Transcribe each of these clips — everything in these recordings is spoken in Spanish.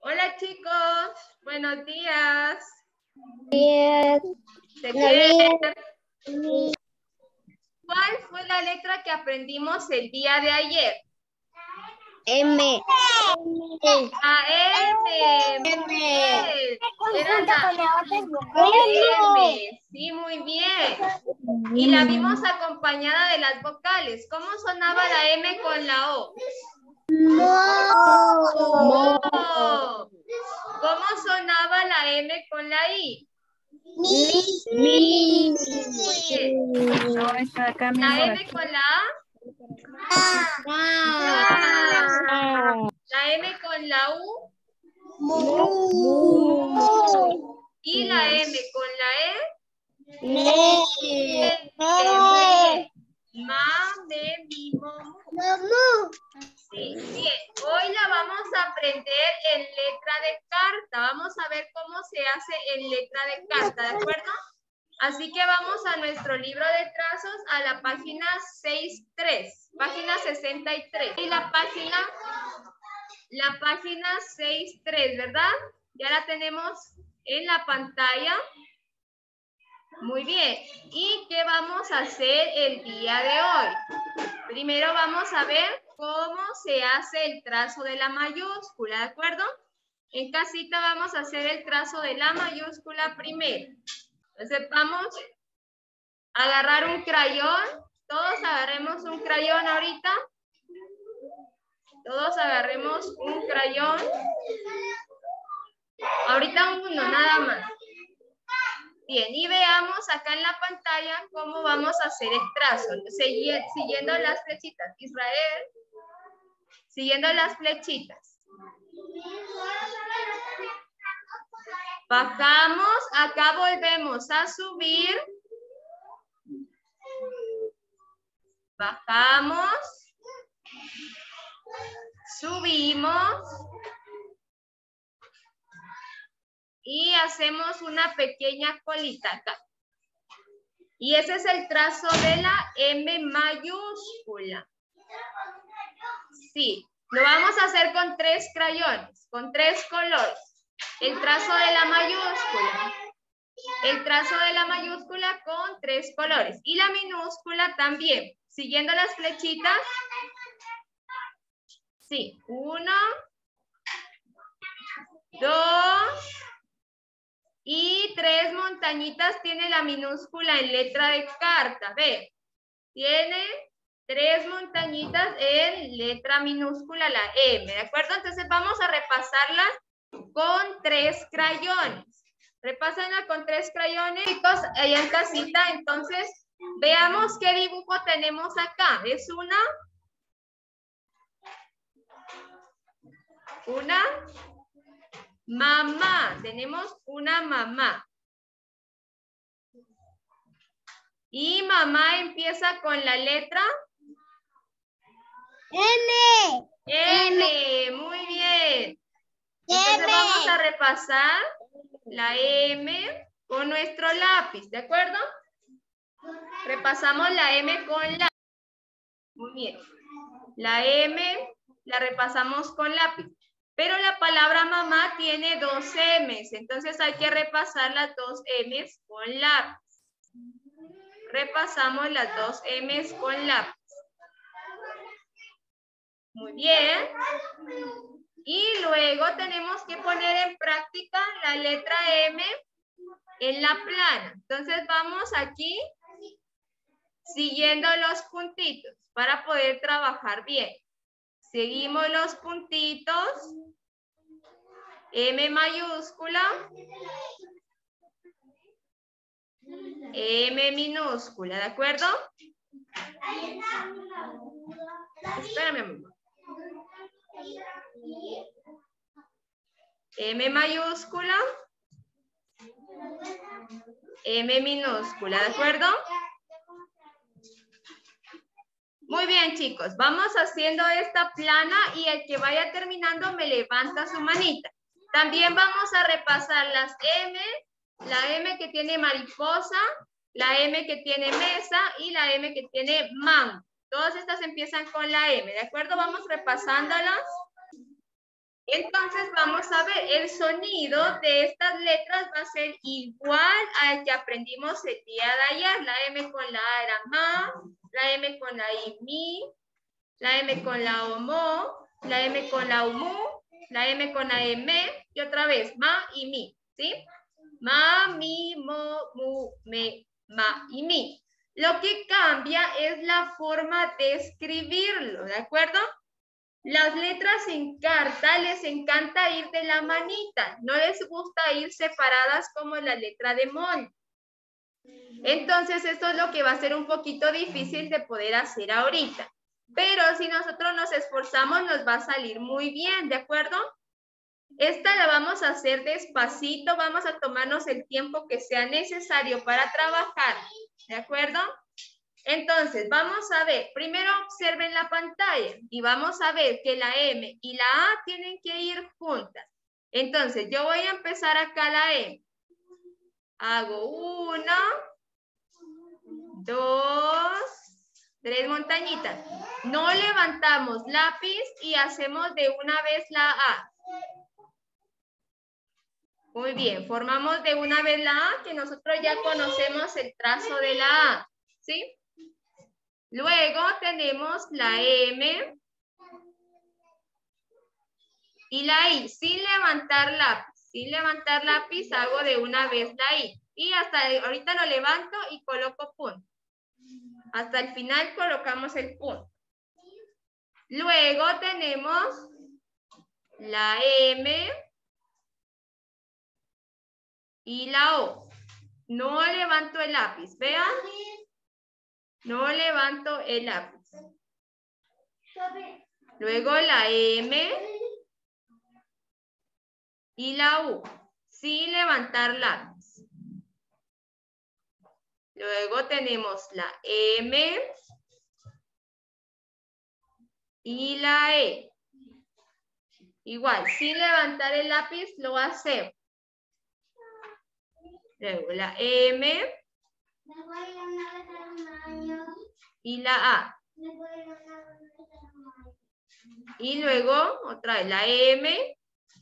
Hola chicos, buenos días. Bien. ¿Se No, quieren bien. ver? ¿Cuál fue la letra que aprendimos el día de ayer? M. La M, muy bien. Era Conjunto la con la otra es vocales. M, sí, muy bien. Y la vimos acompañada de las vocales. ¿Cómo sonaba la M con la O? Mo. Mo. ¿Cómo sonaba la M con la I? Mi. Muy bien. No, está acá, mi La amor. M con la A. Ah. La M con la U. Mu. Y la M con la E. Ne. Muy bien. Ma, me, mi, mo, mu. Sí, bien. Hoy la vamos a aprender en letra de carta. Vamos a ver cómo se hace en letra de carta, ¿de acuerdo? Así que vamos a nuestro libro de trazos a la página 63, página 63. Y la página 63, ¿verdad? Ya la tenemos en la pantalla. Muy bien. ¿Y qué vamos a hacer el día de hoy? Primero vamos a ver cómo se hace el trazo de la mayúscula, ¿de acuerdo? En casita vamos a hacer el trazo de la mayúscula primero. Entonces vamos a agarrar un crayón. Todos agarremos un crayón ahorita. Todos agarremos un crayón. Ahorita uno, nada más. Bien, y veamos acá en la pantalla cómo vamos a hacer el trazo. Siguiendo las flechitas. Israel, siguiendo las flechitas. Bajamos, acá volvemos a subir. Bajamos. Subimos. Y hacemos una pequeña colita acá. Y ese es el trazo de la M mayúscula. Sí, lo vamos a hacer con 3 crayones, con 3 colores. El trazo de la mayúscula. El trazo de la mayúscula con 3 colores. Y la minúscula también. Siguiendo las flechitas. Sí, 1, 2 y 3 montañitas tiene la minúscula en letra de carta. Ve, tiene 3 montañitas en letra minúscula, la M, ¿de acuerdo? Entonces vamos a repasarlas con 3 crayones. Repásenla con 3 crayones, chicos, allá en casita. Entonces, veamos qué dibujo tenemos acá. Es una mamá. Tenemos una mamá. Y mamá empieza con la letra M. M. Muy bien. Entonces vamos a repasar la M con nuestro lápiz, ¿de acuerdo? Repasamos la M con lápiz. Muy bien. La M la repasamos con lápiz. Pero la palabra mamá tiene 2 M's, entonces hay que repasar las 2 M's con lápiz. Repasamos las 2 M's con lápiz. Muy bien. Y luego tenemos que poner en práctica la letra M en la plana. Entonces vamos aquí siguiendo los puntitos para poder trabajar bien. Seguimos los puntitos. M mayúscula. M minúscula, ¿de acuerdo? Espérame, amor. M mayúscula. M minúscula, ¿de acuerdo? Muy bien, chicos. Vamos haciendo esta plana y el que vaya terminando me levanta su manita. También vamos a repasar las M, la M que tiene mariposa, la M que tiene mesa y la M que tiene mango. Todas estas empiezan con la M, ¿de acuerdo? Vamos repasándolas. Entonces vamos a ver, el sonido de estas letras va a ser igual al que aprendimos el día de ayer. La M con la A era ma, la M con la I mi, la M con la O mo, la M con la U mu, la M con la E me, y otra vez ma y mi, ¿sí? Ma, mi, mo, mu, me, ma y mi. Lo que cambia es la forma de escribirlo, ¿de acuerdo? Las letras en carta les encanta ir de la manita, no les gusta ir separadas como la letra de mon. Entonces esto es lo que va a ser un poquito difícil de poder hacer ahorita. Pero si nosotros nos esforzamos nos va a salir muy bien, ¿de acuerdo? Esta la vamos a hacer despacito, vamos a tomarnos el tiempo que sea necesario para trabajar, ¿de acuerdo? Entonces, vamos a ver, primero observen la pantalla y vamos a ver que la M y la A tienen que ir juntas. Entonces, yo voy a empezar acá la M. Hago 1, 2, 3 montañitas. No levantamos lápiz y hacemos de una vez la A. Muy bien, formamos de una vez la A, que nosotros ya conocemos el trazo de la A, ¿sí? Luego tenemos la M y la I, sin levantar lápiz. Sin levantar lápiz hago de una vez la I. Y hasta ahorita lo levanto y coloco punto. Hasta el final colocamos el punto. Luego tenemos la M y la O. No levanto el lápiz, vean. No levanto el lápiz. Luego la M y la U, sin levantar lápiz. Luego tenemos la M y la E. Igual, sin levantar el lápiz lo hacemos. Luego la M y la A. Y luego otra vez la M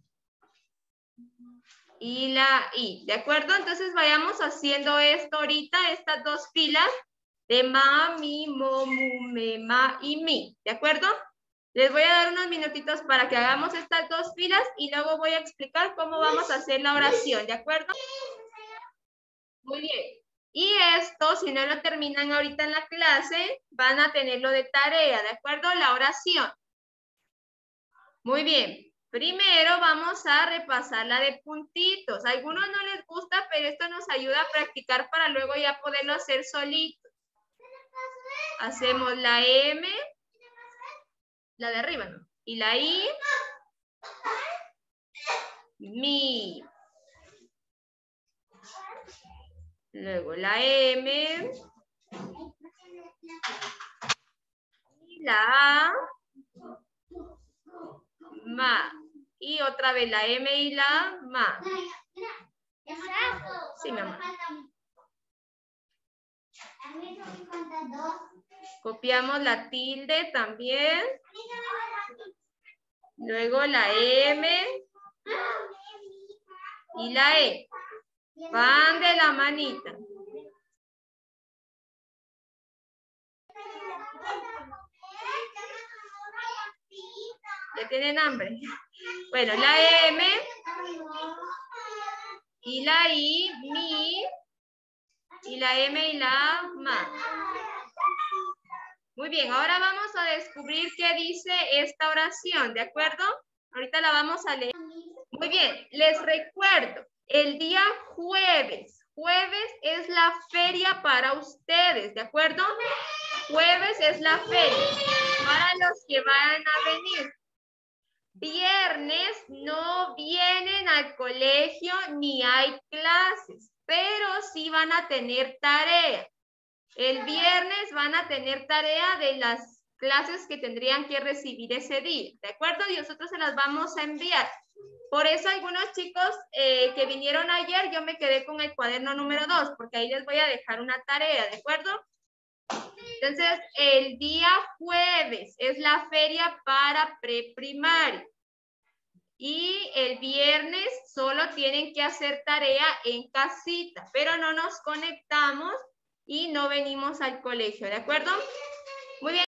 y la I. ¿De acuerdo? Entonces vayamos haciendo esto ahorita, estas dos filas de ma, mi, mo, mu, me, ma y mi. ¿De acuerdo? Les voy a dar unos minutitos para que hagamos estas dos filas y luego voy a explicar cómo vamos a hacer la oración. ¿De acuerdo? Muy bien. Y esto, si no lo terminan ahorita en la clase, van a tenerlo de tarea, ¿de acuerdo? La oración. Muy bien. Primero vamos a repasar la de puntitos. A algunos no les gusta, pero esto nos ayuda a practicar para luego ya poderlo hacer solitos. Hacemos la M, la de arriba, ¿no? Y la I, mi. Luego la M, y la A, ma. Y otra vez la M y la ma. Sí, mi amor. Copiamos la tilde también. Luego la M y la E. Van de la manita. ¿Ya tienen hambre? Bueno, la M y la I, mi, y la M y la ma. Muy bien, ahora vamos a descubrir qué dice esta oración, ¿de acuerdo? Ahorita la vamos a leer. Muy bien, les recuerdo, el día jueves es la feria para ustedes, ¿de acuerdo? Jueves es la feria para los que van a venir. Viernes no vienen al colegio ni hay clases, pero sí van a tener tarea. El viernes van a tener tarea de las clases que tendrían que recibir ese día, ¿de acuerdo? Y nosotros se las vamos a enviar. Por eso algunos chicos que vinieron ayer, yo me quedé con el cuaderno número 2, porque ahí les voy a dejar una tarea, ¿de acuerdo? Entonces, el día jueves es la feria para preprimaria. y el viernes solo tienen que hacer tarea en casita, pero no nos conectamos y no venimos al colegio, ¿de acuerdo? Muy bien.